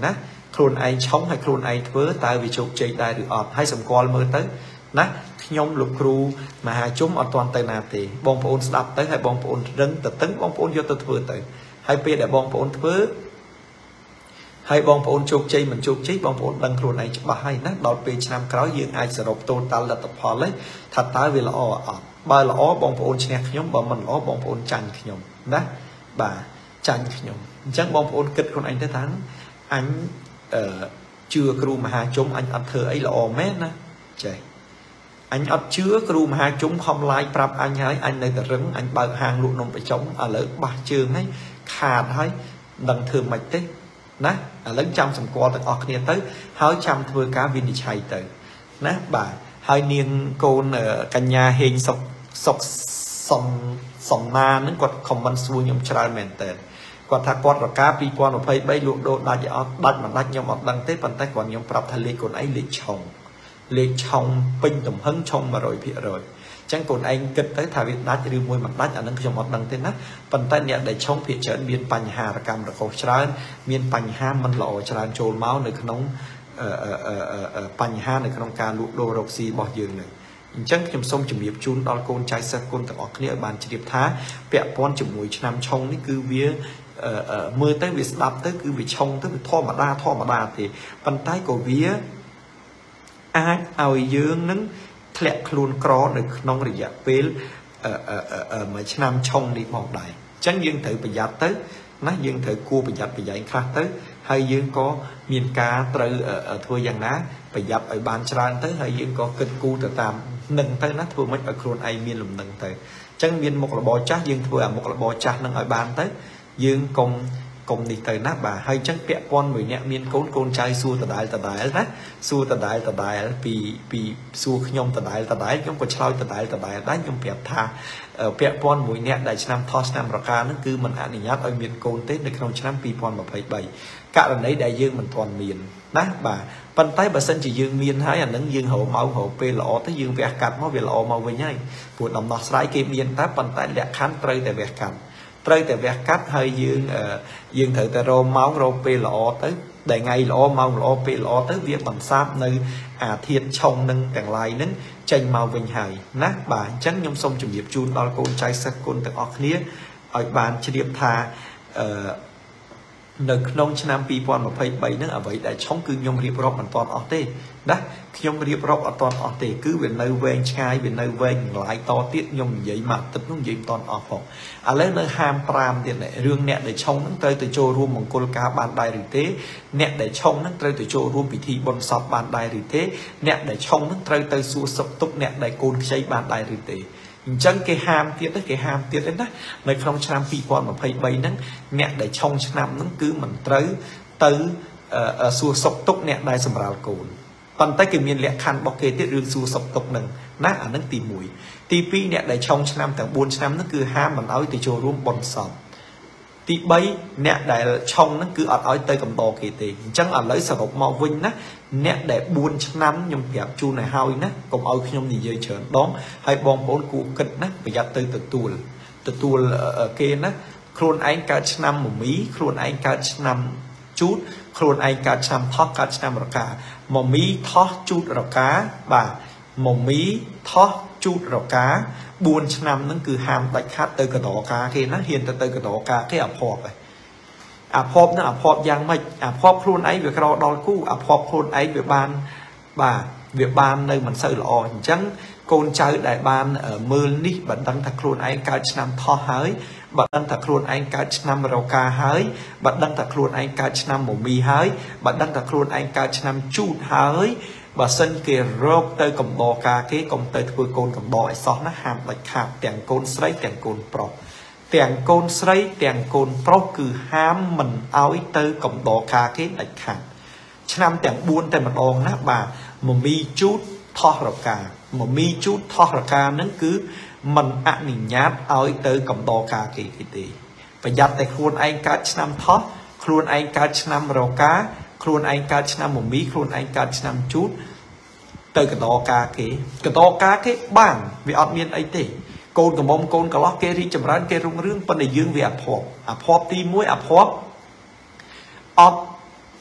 Speaker 1: ខ្លួនឯងឆុងហើយខ្លួនឯងធ្វើតើវាជោគជ័យដែរឬអត់ហើយសម្គាល់មើលទៅណាខ្ញុំលោកគ្រូមហាជុំអត់ទាន់ទៅណាទេបងប្អូនស្ដាប់ទៅហើយបងប្អូនរឹងទៅតឹងបងប្អូនយកទៅធ្វើទៅហើយពេលដែលបងប្អូនធ្វើហើយបងប្អូនជោគជ័យមិនជោគជ័យបងប្អូនដឹងខ្លួនឯងច្បាស់ហើយណាដល់ពេលឆ្នាំក្រោយយើងអាចសរុបតូតាល់លទ្ធផលហើយថាតើវាល្អអត់បើល្អបងប្អូនឈ្នះខ្ញុំបើមិនល្អបងប្អូនចាញ់ខ្ញុំណាបាទចាញ់ខ្ញុំអញ្ចឹងបងប្អូនគិតខ្លួនឯងទៅថាអញជឿគ្រូមហាជុំអញអត់ធ្វើអីល្អមែនណាចេះអញអត់ជឿគ្រូមហាជុំខំឡាយប្រាប់អញហើយអញនៅតែរឹងអញបើកហាងលក់នំបច្ចុប្បន្នឥឡូវបះជើងហើយខាតហើយដឹងធ្វើមិនទេណាឥឡូវចាំសម្គាល់ទាំងអស់គ្នាទៅហើយចាំធ្វើការវិនិច្ឆ័យទៅណាបាទហើយនាងកូនកញ្ញាហេងសុកសំណានហ្នឹងគាត់ខមមិនសួរខ្ញុំច្រើនមែនតើគាត់ថាគាត់រកា2023លក់ដូរដាច់អត់ដាច់មិនដាច់ខ្ញុំអត់ដឹងទេប៉ុន្តែគាត់ខ្ញុំប្រាប់ថាលេខកូនឯងលេខឆុងពេញទំហឹងឆុង 100% អញ្ចឹងកូនឯងគិតទៅថាវាដាច់ឬមួយមិនដាច់អានឹងខ្ញុំអត់ដឹងទេណាប៉ុន្តែអ្នកដែលឆុងភាគច្រើនមានបញ្ហារកម្មរកុសច្រើនមានបញ្ហាមិនល្អច្រើនចូលមកនៅក្នុងបញ្ហានៅក្នុងការលក់ដូររកស៊ីរបស់យើងនឹងអញ្ចឹងខ្ញុំសូមជម្រាបជូនដល់កូនចៅសិស្សគុណទាំងអស់គ្នាឲ្យបានជ្រាបថាពាក់ព័ន្ធជាមួយឆ្នាំឆុងនេះគឺវាមើលទៅវាស្ដាប់ទៅគឺវាឆុងទៅវាធម្មតាទេប៉ុន្តែក៏វាអាចឲ្យយើងនឹងធ្លាក់ខ្លួនក្រនៅក្នុងរយៈពេលមួយឆ្នាំឆុងនេះផងដែរអញ្ចឹងយើងត្រូវប្រយ័ត្នទៅណាយើងត្រូវគួរប្រយ័ត្នប្រយែងខ្លះទៅហើយយើងក៏មានការត្រូវធ្វើយ៉ាងណាប្រយ័ត្នឲ្យបានច្រើនទៅហើយយើងក៏គិតគូរទៅតាមនឹងទៅណាធ្វើមិនឲ្យខ្លួនឯងមានលំនឹងទៅអញ្ចឹងមានមុខរបរចាស់យើងធ្វើអាមុខរបរចាស់នឹងឲ្យបានទៅយើងកុំនេះទៅណាបាទហើយអញ្ចឹងពាក់ព័ន្ធមួយអ្នកមានកូនចៅសួរដដែលណាសួរដដែលពីសួរខ្ញុំដដែលខ្ញុំក៏ឆ្លើយដដែលដែរខ្ញុំប្រាប់ថាពាក់ព័ន្ធមួយអ្នកដែលឆ្នាំថោះឆ្នាំរកាហ្នឹងគឺមិនអនុញ្ញាតឲ្យមានកូនទេនៅក្នុងឆ្នាំ2023ករណីដែលយើងមិនទាន់មានណាបាទប៉ុន្តែបើសិនជាយើងមានហើយអានឹងយើងរកពេលល្អទៅយើងវះកាត់មកវាល្អមកវិញហើយព្រោះដំណោះស្រាយគេមានតែប៉ុន្តែលក្ខខណ្ឌត្រូវតែវះកាត់ហើយយើងត្រូវតែរកម៉ោងរកពេលល្អទៅដែលថ្ងៃល្អម៉ោងល្អពេលល្អទៅវាបន្សាបនៅអាធាតុឆុងនឹងទាំងឡាយនឹងចេញមកវិញហើយណាបាទអញ្ចឹងខ្ញុំសូមជម្រាបជូនដល់កូនចៅសិស្សគុណទាំងអស់គ្នាឲ្យបានជ្រាបថានៅក្នុងឆ្នាំ2023ហ្នឹងអ្វីដែលឆុងគឺខ្ញុំរៀបរាប់មិនទាន់អស់ទេណាខ្ញុំរៀបរាប់អត់ទាន់អស់ទេគឺវានៅវែងឆ្ងាយវានៅវែងឡាយតទៀតខ្ញុំនិយាយមកទឹកនោះនិយាយមិនទាន់អស់ផងឥឡូវនៅហាម5ទៀតរឿងអ្នកដែលឆុងហ្នឹងត្រូវទៅចូលរួមមង្គលការបានដែរឬទេអ្នកដែលឆុងហ្នឹងត្រូវទៅចូលរួមពិធីបុណ្យសពបានដែរឬទេអ្នកដែលឆុងហ្នឹងត្រូវទៅសួរសុខទុក្ខអ្នកដែលកូនខ្ចីបានដែរឬទេអញ្ចឹងគេហាមទៀតណានៅក្នុងឆ្នាំ2023ហ្នឹងអ្នកដែលឆុងឆ្នាំហ្នឹងគឺមិនត្រូវទៅសួរសុខទុក្ខអ្នកដែលសម្រាលកូនប៉ុន្តែគេមានលក្ខខណ្ឌរបស់គេទៀតរឿងសួរសុខទុក្ខហ្នឹងណាអាហ្នឹងទី1ទី2អ្នកដែលឆុងឆ្នាំទាំង4ឆ្នាំហ្នឹងគឺហាមមិនឲ្យទៅចូលរួមបុណ្យសពទី3អ្នកដែលឆុងហ្នឹងគឺអត់ឲ្យទៅកំដរគេទេអញ្ចឹងឥឡូវសរុបមកវិញណាអ្នកដែល4ឆ្នាំខ្ញុំប្រាប់ជូនឲ្យហើយណាកុំឲ្យខ្ញុំនិយាយច្រើនដងហើយបងប្អូនគួរគិតណាប្រយ័ត្នទៅទទួលគេណាខ្លួនឯងកើតឆ្នាំមមីខ្លួនឯងកើតឆ្នាំជូតខ្លួនឯងកើតឆ្នាំថោះកើតឆ្នាំរកាមមីថោះជូតរកាបាទមមីថោះជូតរកា4ឆ្នាំហ្នឹងគឺហាមដាច់ខាត់ទៅកណ្ដោការគេណាហ៊ានទៅកណ្ដោការគេអភ័ព្វហ្នឹងអភ័ព្វយ៉ាងម៉េចអភ័ព្វខ្លួនឯងវាក្រដល់គូអភ័ព្វខ្លួនឯងវាបានបាទវាបាននៅមិនសូវល្អអញ្ចឹងកូនចៅដែលបានមើលនេះបើដឹងថាខ្លួនឯងកើតឆ្នាំថោះហើយបើដឹងថាខ្លួនឯងកើតឆ្នាំរកាហើយបើដឹងថាខ្លួនឯងកើតឆ្នាំមមីហើយបើដឹងថាខ្លួនឯងកើតឆ្នាំជូតហើយបើសិនគេរកទៅកំដរការគេកុំទៅធ្វើកូនកំដរឲ្យសោះណាហាមដាច់ខាតទាំងកូនស្រីទាំងកូនប្រុសទាំងកូនស្រីទាំងកូនប្រុសគឺហាមមិនឲ្យទៅកំដរការគេដាច់ខាតឆ្នាំទាំង4តែម្ដងណាបាទមមីជូតថោះរកាមមីជូតថោះរកាហ្នឹងគឺមិនអនុញ្ញាតឲ្យទៅកំដរការគេទេប្រយ័ត្នតែខ្លួនឯងកើតឆ្នាំថោះខ្លួនឯងកើតឆ្នាំរកាខ្លួនឯងកើតឆ្នាំមមីខ្លួនឯងកើតឆ្នាំជូតទៅកណ្ដោការគេបានវាអត់មានអីទេកូនកំមុំកូនកន្លោះគេរីកចម្រើនគេរុងរឿងប៉ុន្តែយើងវាអភ័ព្វទី1អភ័ព្វអត់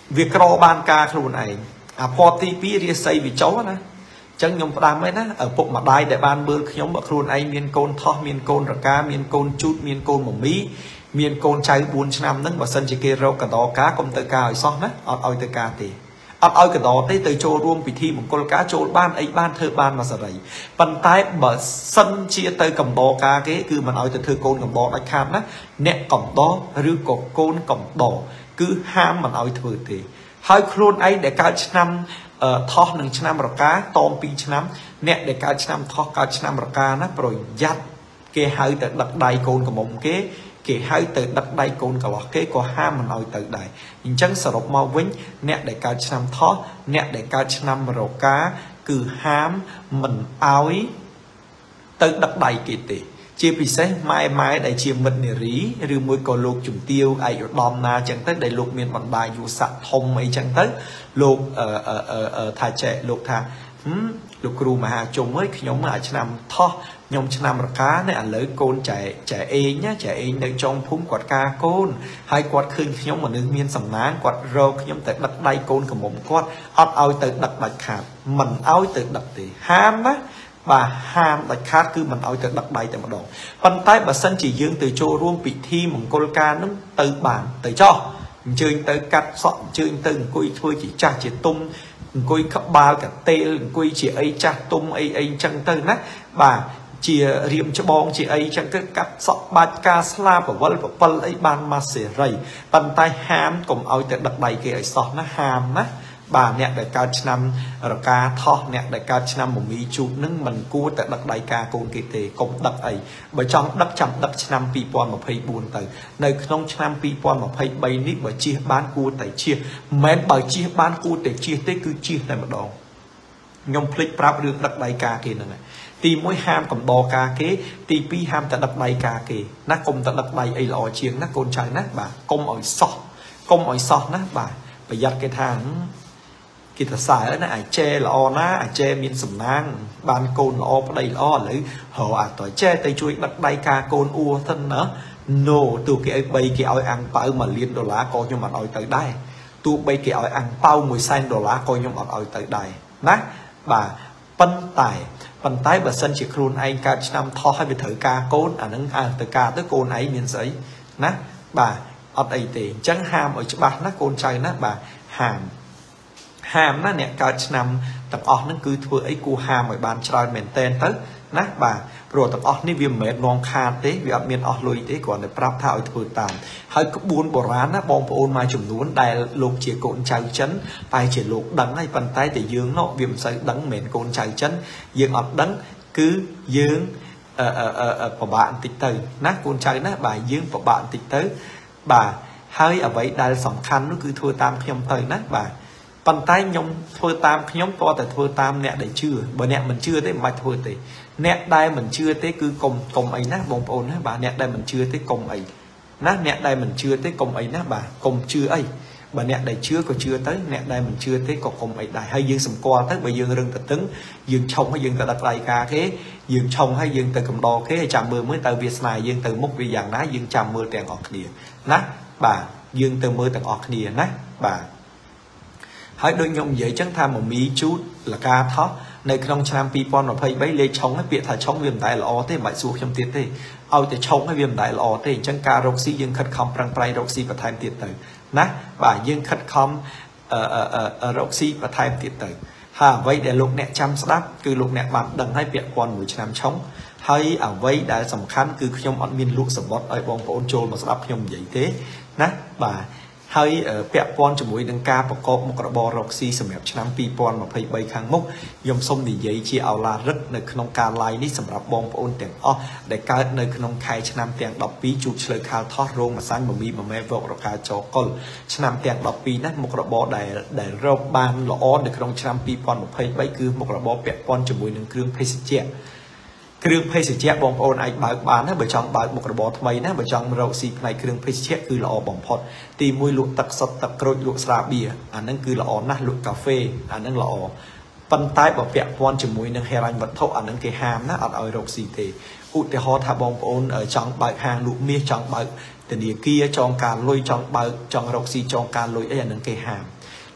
Speaker 1: việc cro ban ca luôn này à po ti pi ria xây vì cháu nè chẳng nhom đam ấy nè ở bộ mặt đai để ban bơ nhóm bậc luôn ấy miền côn tho miền côn rạc ca miền côn chút miền côn một mí miền côn trái 4 năm nâng và sân chỉ kê rau cả đó cá công tự ca ở xong nè oi tự ca thì oi cả đó tới từ châu ruộng bị thi một con cá châu ban ấy ban thơ ban mà sợ đấy bàn tay bờ sân chia tới cầm đó cá cái cứ mình oi từ thơ côn cầm đó đại khám nè nẹt cầm đó rư cột côn cầm đỏ cứ ham mình oi thừa thì hai khuôn ấy để cao năm thọ nâng năm rạc cá tôm pi năm nẹt để cao năm thọ cao năm rạc cá nè rồi dắt cái hai từ đặt đầy côn cầm một cái hai từ đặt đầy côn cả loạt cái có ham mình oi từ đầy nhưng chẳng sợ độc mau vĩnh nẹt để cao năm thọ nẹt để cao năm rạc cá cứ ham mình oi từ đặt đầy kỳ tỷ chia bị xét mai đại chia mình nè rí rư môi cò lục chủng tiêu ai ở đom na chẳng tới đại lục miền bản bài dù sạ thông mấy chẳng tới lục thà trẻ lục thà lục cừu mà hà chồng mới nhóm mà năm tho nhóm năm cá này ăn lấy côn trẻ e nhá trẻ eในtrong phúng quạt ca côn hai quạt khơi nhóm mà nước miền sầm nán quạt râu nhóm tại đặt đầy côn của một quạt ấp ao từ đặt đặt khát mình ao từ đặt thì ham á bà ham đặt khát cứ mình ao từ đặt đầy tại một độ bàn tay bà sân chỉ dương từ châu ruộng bị thi một con ca nó từ bản từ cho chơi tới cắt sọn chơi từng cùi thôi chỉ chả chỉ tung cùi khắp ba cả tê cùi chỉ ấy chả tung ấy chẳng tới nát bà chỉ riêng cho bong chỉ ấy chẳng cái cắt sọn ba ca sla và vân ấy ban mà xẻ rầy bàn tay ham cùng ao từ đặt đầy cái ấy sọt nó ham á bà nè đại ca năm rồi ca thọ nè đại ca năm một mỹ chút nâng mình cua tại đặt đại ca côn kỳ tề cùng đặt ấy bởi trong đất chậm đất năm pi pon một hay buồn tới nơi trong năm pi pon một hay bay nít bởi chia bán cua tại chia mến bởi chia bán cua để chia tới cứ chia tại một đoạn nhung click prap được đặt đại ca kia này ti mỗi ham cầm đo ca kế ti pi ham tại đặt đại ca kia nát cùng tại đặt đại ấy lò chiên nát côn trái nát bà công ở sọ nát bà bây giờ cái thằng kỳ thật xài ở này che lò ná che miên sầm nang ban côn lò đây lò lấy họ tỏi che tay chui đặt tay ca côn ua thân nữa nô từ cái bay cái oi ăn bao mà liên đô lá coi nhưng mà oi tới đây tu bay cái oi ăn bao 10 cent đô lá coi nhưng mà oi tới đây nát bà phân tải bà sân chỉ khuôn anh ca năm thọ hay bị thử ca côn nâng từ ca tới côn ấy miên giấy nát bà ở đây thì chẳng ham ở chỗ bà nát côn trai nát bà hàm nó nè cao năm tập ọt nó cứ thưa ấy cu hàm ở bàn trai mền tên tới nát bà rồi tập ọt ní viêm mệt non khan thế vì ở miền ọt lùi thế còn để prap thao thưa tạm hơi có buôn bò rán á bong ôn mai chủng nuốn đài lục chỉ cồn chào chấn bài chỉ lục đắng hay bàn tay để dương nó viêm sợi đắng mền cồn chào chấn dương ọt đắng cứ dương của bạn tịch từ nát cồn chào nát bà dương của bạn tịch tới bà hơi ở vậy đài sòng khăn nó cứ thưa tam nhom tới nát bà bàn tay nhung thưa tam nhóm to tại thưa tam nè để chưa bởi nè mình chưa tới mà thưa thì nè đây mình chưa tới cứ cùng ấy nát bông ôn á bà nè đây mình chưa tới cùng ấy nát nè đây mình chưa tới cùng ấy nát bà cùng chưa ấy bà nè đây chưa có chưa tới nè đây mình chưa tới còn cùng ấy đại hay dương sầm qua tới bởi dương rừng tịch tứng dương trồng hay dương tại đặt lại ca thế dương trồng hay dương từ cầm đo thế hay chạm mưa mới từ Việt này dương từ mốc vì dạng ná dương chạm mưa tiền ọt địa nát bà dương từ mưa tiền ọt địa nát bà hãy đôi nhung vậy chẳng tham một mí chút là ca thócในក្នុងឆ្នាំ 2023 លេខឆុងឲ្យពាក្យថាឆុងវាមិនដែលល្អទេមិនបាច់សួរខ្ញុំទៀតទេឲ្យតែឆុងឲ្យវាមិនដែលល្អទេអញ្ចឹងការរកស៊ីយើងខិតខំប្រឹងប្រែងរកស៊ីបន្ថែមទៀតទៅណាបាទយើងខិតខំរកស៊ីបន្ថែមទៀតទៅហើយអ្វីដែលលោកអ្នកចាំស្ដាប់គឺលោកអ្នកបានដឹងហើយពាក់ព័ន្ធមួយឆ្នាំឆុងហើយអ្វីដែលសំខាន់គឺខ្ញុំអត់មានលក់សបុតឲ្យបងប្អូនចូលមកស្ដាប់ខ្ញុំនិយាយទេណាបាទហើយពាក់ព័ន្ធជាមួយនឹងការប្រកបមុខរបររកស៊ីសម្រាប់ឆ្នាំ 2023 ខាងមុខខ្ញុំសូមនិយាយជាឱឡារិកនៅក្នុងការ live នេះសម្រាប់បងប្អូនទាំងអស់ដែលកើតនៅក្នុងខែឆ្នាំទាំង12ជួបឆ្លើយខាលថោះរោងម្សាញ់មមីមមែវករកាចកុលឆ្នាំទាំង12ណាមុខរបរដែលរកបានល្អនៅក្នុងឆ្នាំ 2023 គឺមុខរបរពាក់ព័ន្ធជាមួយនឹងគ្រឿងភេសជ្ជៈគ្រឿងភេសជ្ជៈបងប្អូនអាចបើកបានណាបើចង់បើកមុខរបរថ្មីណាបើចង់រកស៊ីផ្នែកគ្រឿងភេសជ្ជៈគឺល្អបំផុតទី1លក់ទឹកសុទ្ធទឹកក្រូចលក់ស្រាបៀរអាហ្នឹងគឺល្អណាស់លក់កាហ្វេអាហ្នឹងល្អប៉ុន្តែបើពាក់ព័ន្ធជាមួយនឹងហិរញ្ញវត្ថុអាហ្នឹងគេហាមណាអត់ឲ្យរកស៊ីទេឧទាហរណ៍ថាបងប្អូនចង់បើកហាងលក់មាសចង់បើកធនាគារចង់ការលុយចង់បើកចង់រកស៊ីចង់ការលុយអីអាហ្នឹងគេហាម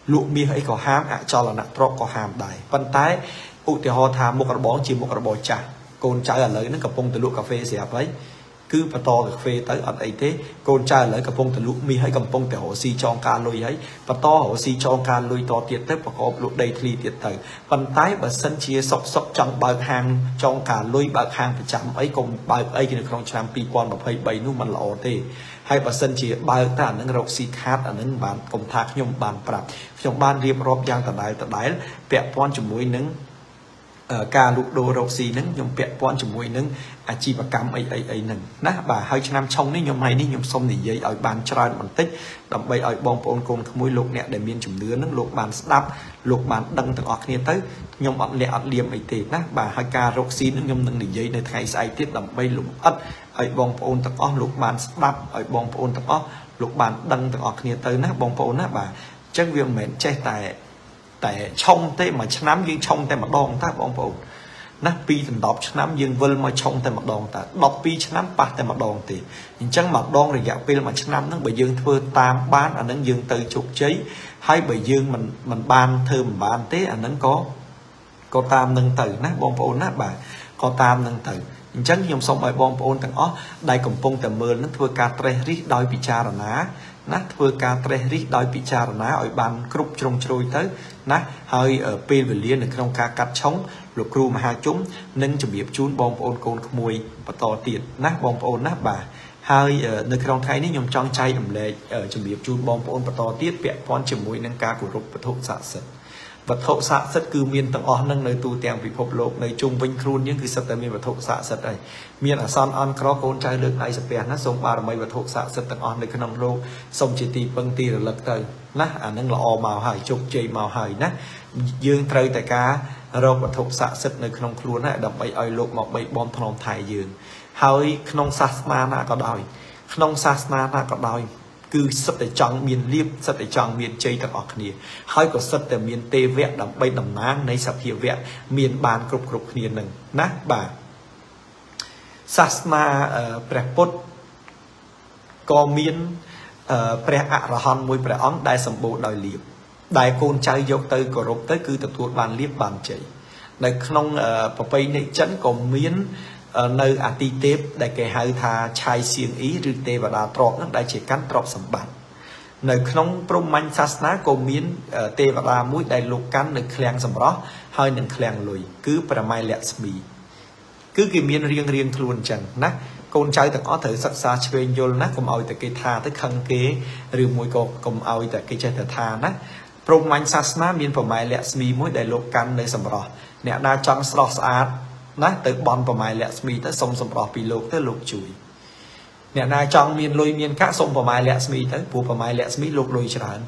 Speaker 1: លក់មាសអីក៏ហាមអាចលនៈទ្រព្យក៏ហាមដែរប៉ុន្តែឧទាហរណ៍ថាមុខរបរជាមុខរបរចាស់កូនចៅឥឡូវហ្នឹងកំពុងទៅលក់កាហ្វេស្រាប់ហើយគឺបន្តកាហ្វេទៅអត់អីទេកូនចៅឥឡូវកំពុងទៅលក់មាសហើយកំពុងតែរកស៊ីចងការលុយហើយបន្តរកស៊ីចងការលុយតទៀតទៅប្រកបលក់ដីធ្លីទៀតទៅប៉ុន្តែបើសិនជាសុកចង់បើកហាងចងការលុយបើកហាងប្រចាំអីកុំបើកអីនៅក្នុងឆ្នាំ2023នោះมันល្អទេហើយបើសិនជាបើកតែអានឹងរកស៊ីខាតអានឹងបានកុំថាខ្ញុំបានប្រាប់ខ្ញុំបានរៀបរាប់យ៉ាងដដែលពាក់ព័ន្ធជាមួយនឹងការលក់ដូររកស៊ីហ្នឹងខ្ញុំពាក់ព័ន្ធជាមួយនឹងអាជីវកម្មអីហ្នឹងណាបាទហើយឆ្នាំឆុងនេះខ្ញុំថ្ងៃនេះខ្ញុំសូមនិយាយឲ្យបានច្រើនបន្តិចដើម្បីឲ្យបងប្អូនកូនក្មួយលោកអ្នកដែលមានជំនឿហ្នឹងលោកបានស្ដាប់លោកបានដឹងទាំងអស់គ្នាទៅខ្ញុំអត់លាក់អត់លៀមអីទេណាបាទហើយការរកស៊ីហ្នឹងខ្ញុំនឹងនិយាយនៅថ្ងៃស្អែកទៀតដើម្បីលម្អិតឲ្យបងប្អូនទាំងអស់លោកបានស្ដាប់ឲ្យបងប្អូនទាំងអស់លោកបានដឹងទាំងអស់គ្នាទៅណាបងប្អូនណាបាទអញ្ចឹងវាមិនមែនចេះតែឆុងទេមួយឆ្នាំយើងឆុងតែម្ដងតើបងប្អូនណា2ដល់10ឆ្នាំយើងវិលមកឆុងតែម្ដងតើ12ឆ្នាំប៉ះតែម្ដងទេអញ្ចឹងម្ដងរយៈពេលមួយឆ្នាំហ្នឹងបើយើងធ្វើតាមបានអាហ្នឹងយើងទៅជោគជ័យហើយបើយើងមិនបានធ្វើមិនបានទេអាហ្នឹងក៏តាមនឹងទៅណាបងប្អូនណាបាទក៏តាមនឹងទៅអញ្ចឹងខ្ញុំសូមឲ្យបងប្អូនទាំងអស់ដែលកំពុងតែមើលនឹងធ្វើការត្រេះរិះដោយពិចារណាណាធ្វើការត្រេះរិះដោយពិចារណាឲ្យបានគ្រប់ជ្រុងជ្រោយទៅណាហើយពេលវេលានៅក្នុងការកាត់ឆុងលោកគ្រូមហាជុំនឹងជម្រាបជូនបងប្អូនកូនក្មួយបន្តទៀតណាបងប្អូនណាបាទហើយនៅក្នុងថ្ងៃនេះខ្ញុំចង់ចែករំលែកជម្រាបជូនបងប្អូនបន្តទៀតពាក់ព័ន្ធជាមួយនឹងការគោរពវត្ថុស័ក្តិសិទ្ធិវត្ថុស័ក្តិសិទ្ធិគឺមានទាំងអស់នឹងនៅទូទាំងពិភពលោកនៅជុំវិញខ្លួនយើងគឺសិតតែមានវត្ថុស័ក្តិសិទ្ធិហើយមានអាសន្នអន់ក្រកូនចៅលើកដៃសំពះណាសូមបារមីវត្ថុស័ក្តិសិទ្ធិទាំងអស់នៅក្នុងលោកសូមជាទីពឹងទីរលឹកទៅណាអានឹងល្អមកហើយជោគជ័យមកហើយណាយើងត្រូវតែការរកវត្ថុស័ក្តិសិទ្ធិនៅក្នុងខ្លួនណាដើម្បីឲ្យលោកមកបីបំថ្នមថែយើងហើយក្នុងសាសនាណាក៏ដោយក្នុងសាសនាណាក៏ដោយគឺសិតតែចង់មានលៀបសិតតែចង់មានជ័យទាំងអស់គ្នាហើយក៏សិតតែមានទេវៈដើម្បីតំណាងនៃសភាវៈមានបានគ្រប់គ្នានឹងណាបាទសាសនាព្រះពុទ្ធក៏មានព្រះអរហន្តមួយព្រះអង្គដែលសម្បូរដោយលៀបដែលកូនចៅយកទៅគោរពទៅគឺទទួលបានលៀបបានជ័យនៅក្នុងប្រពៃណីចិនក៏មាននៅអាទិទេពដែលគេហៅថាឆាយសៀងអ៊ីឬទេវតាទ្រព្យហ្នឹងដែលជាកាន់ទ្រព្យសម្បត្តិនៅក្នុងព្រហ្មញ្ញសាសនាក៏មានទេវតាមួយដែលលោកកាន់នៅឃ្លាំងសម្រស់ហើយនឹងឃ្លាំងលុយគឺប្រម៉ែលក្ស្មីគឺគេមានរៀងខ្លួនអញ្ចឹងណាកូនចៅទាំងអស់ត្រូវសិក្សាឆ្វេងយល់ណាកុំឲ្យតែគេថាទៅខឹងគេឬមួយក៏កុំឲ្យតែគេចេះតែថាណាព្រហ្មញ្ញសាសនាមានប្រម៉ែលក្ស្មីមួយដែលលោកកាន់នៅសម្រស់អ្នកណាចង់ស្រស់ស្អាតណាទៅបន់ប្រម៉ែលក្ស្មីទៅសុំសម្រស់ពីលោកទៅលោកជួយអ្នកណាចង់មានលុយមានកាក់សុំប្រម៉ែលក្ស្មីទៅព្រោះប្រម៉ែលក្ស្មីលោកលុយច្រើន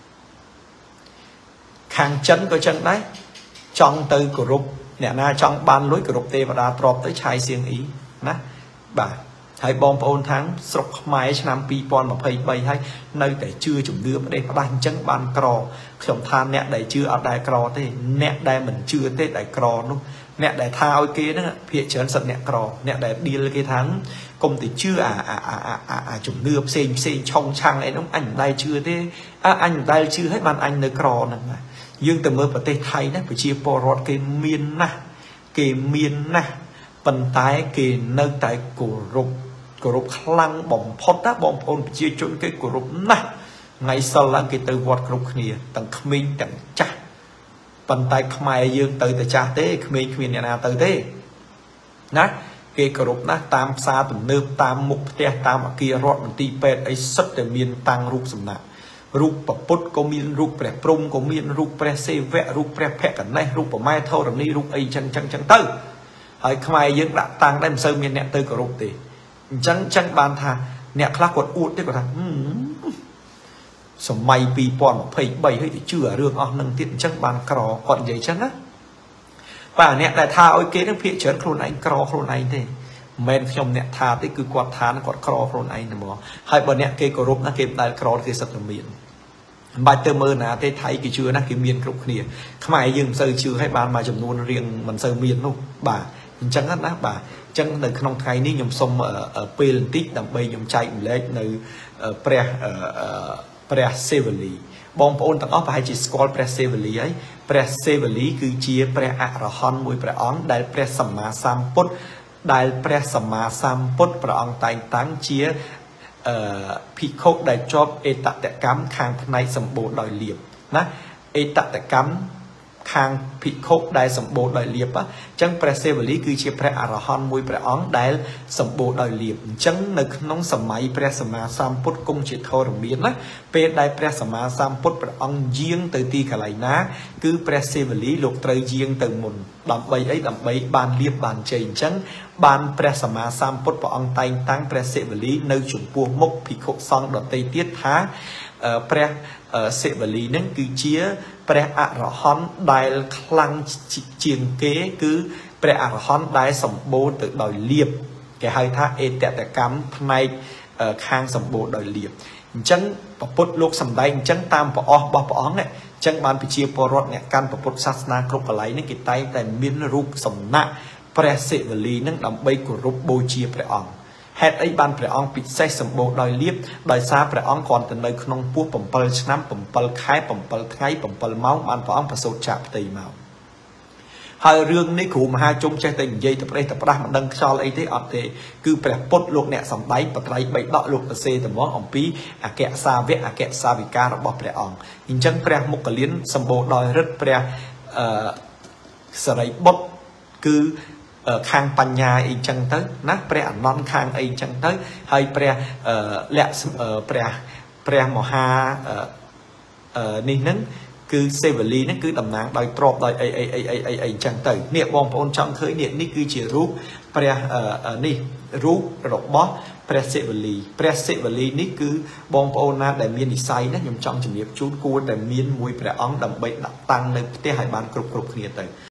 Speaker 1: ខាងចិនក៏ចឹងដែរចង់ទៅគោរពអ្នកណាចង់បានលុយគោរពទេវតាទ្រព្យទៅឆាយសៀងអ៊ីណាបាទហើយបងប្អូនខាងស្រុកខ្មែរឆ្នាំ2023ហើយនៅតែជឿជំនឿផ្ដេសផ្ដាស់អញ្ចឹងបានក្រខ្ញុំថាអ្នកដែលជឿអត់ដែលក្រទេអ្នកដែលមិនជឿទេដែលក្រនោះអ្នកដែលថាឲ្យគេហ្នឹងភាគច្រើនសិតអ្នកក្រអ្នកដែលឌីលគេថាកុំទៅជឿអាជំនឿផ្សេងឆុងឆាំងអីហ្នឹងអញមិនដែលជឿទេអញមិនដែលជឿឲ្យបានអញនៅក្រហ្នឹងយើងទៅមើលប្រទេសថៃណាប្រជាពលរដ្ឋគេមានណាស់ប៉ុន្តែគេនៅតែគោរពខ្លាំងបំផុតណាបងប្អូនប្រជាជនគេគោរពណាស់ថ្ងៃសិលឡើងគេទៅវត្តគ្រប់គ្នាទាំងក្មេងទាំងចាស់ប៉ុន្តែខ្មែរយើងទៅតែចាស់ទេក្មេងគ្មានអ្នកណាទៅទេណាគេគោរពណាស់តាមផ្សារទំនើបតាមមុខផ្ទះតាមអគាររដ្ឋមន្ទីរពេទ្យអីសិតតែមានតាំងរូបសំណាករូបពុទ្ធក៏មានរូបព្រះព្រំក៏មានរូបព្រះសេវៈរូបព្រះភក្ខណេសរូបប្រម៉ែធរណីរូបអីចឹងទៅហើយខ្មែរយើងដាក់តាំងដែរមិនសូវមានអ្នកទៅគោរពទេអញ្ចឹងបានថាអ្នកខ្លះគាត់អួតទេគាត់ថាសម័យ2023ហើយទៅជឿរឿងអស់នឹងទៀតអញ្ចឹងបានក្រគាត់និយាយចឹងណាបាទអ្នកដែលថាឲ្យគេនឹងភាកច្រើនខ្លួនឯងក្រខ្លួនឯងទេមិនមែនខ្ញុំអ្នកថាទេគឺគាត់ថាគាត់ក្រខ្លួនឯងតែមកហើយបើអ្នកគេគោរពណាគេមិនដែលក្រគេសិតតែមានមិនបាច់ទៅមើលណាទេថៃគេជឿណាគេមានគ្រប់គ្នាខ្មែរយើងមិនសូវជឿឲ្យបានមួយចំនួនរៀងមិនសូវមាននោះបាទអញ្ចឹងណាបាទអញ្ចឹងនៅក្នុងថ្ងៃនេះខ្ញុំសូមពេលបន្តិចដើម្បីខ្ញុំចែករំលែកនៅព្រះព្រះសេវលីបងប្អូនទាំងអស់ប្រហែលជាស្គាល់ព្រះសេវលីហើយព្រះសេវលីគឺជាព្រះអរហន្តមួយព្រះអង្គដែលព្រះសម្មាសម្ពុទ្ធព្រះអង្គតែងតាំងជាភិក្ខុដែលជាប់អេតតកម្មខាងផ្នែកសម្បូរដោយលៀបណាអេតតកម្មខាងភិក្ខុដែលសម្បូរដោយលៀបអញ្ចឹងព្រះសេវលីគឺជាព្រះអរហន្តមួយព្រះអង្គដែលសម្បូរដោយលៀបអញ្ចឹងនៅក្នុងសម័យព្រះសម្មាសម្ពុទ្ធគង់ជាធរមានណាពេលដែលព្រះសម្មាសម្ពុទ្ធព្រះអង្គយាងទៅទីកន្លែងណាគឺព្រះសេវលីលោកត្រូវយាងទៅមុនដើម្បីអីដើម្បីបានលៀបបានជ័យអញ្ចឹងបានព្រះសម្មាសម្ពុទ្ធព្រះអង្គតែងតាំងព្រះសេវលីនៅចំពោះមុខភិក្ខុសង្ឃដទៃទៀតថាព្រះសេវលីនឹងគឺជាព្រះអរហន្តដែលខ្លាំងជាងគេគឺព្រះអរហន្តដែលសម្បូរទៅដោយលៀបគេហៅថាអេតតកម្មផ្នែកខាងសម្បូរដោយលៀបអញ្ចឹងពុទ្ធលោកសម្ដែងអញ្ចឹងតាមព្រះអស់របស់ព្រះអង្គអញ្ចឹងបានប្រជាពលរដ្ឋអ្នកកាន់ពុទ្ធសាសនាគ្រប់កន្លែងនេះគេតែងតែមានរូបសំណាកព្រះសិវលីនឹងដើម្បីគោរពបូជាព្រះអង្គហេតុអីបានព្រះអង្គពិសេសសម្បូរដោយលៀបដោយសារព្រះអង្គគ្រាន់តែនៅក្នុងពោះ7ឆ្នាំ7ខែ7ថ្ងៃ7ម៉ោងបានព្រះអង្គប្រសូតចាកផ្ទៃមកហើយរឿងនេះគ្រូមហាជុំចេះតែនិយាយទៅប្រេះទៅប្រាស់មិនដឹងខ្យល់អីទេអត់ទេគឺព្រះពុទ្ធលោកអ្នកសំដែងបត្រៃ3ដកលោកសរសេរទៅមកអំពីអគ្គសាវកអគ្គសាវិការបស់ព្រះអង្គអញ្ចឹងព្រះមុគលានសម្បូរដោយឫទ្ធិព្រះសរិបុត្រគឺខាងបញ្ញាអីចឹងទៅណាព្រះអនន្តខាងអីចឹងទៅហើយព្រះមហានេះហ្នឹងគឺសេវលីហ្នឹងគឺតំណាងដោយទ្រពដោយអីចឹងទៅនេះបងប្អូនចង់ឃើញនេះគឺជារូបព្រះនេះរូបរបស់ព្រះសិវលីនេះគឺបងប្អូនណាដែលមាននិស្ស័យណាខ្ញុំចង់ជំរាបជូនគួរតែមានមួយព្រះអង្គដើម្បីដាក់តាំងនៅផ្ទះឲ្យបានគ្រប់គ្នាទៅ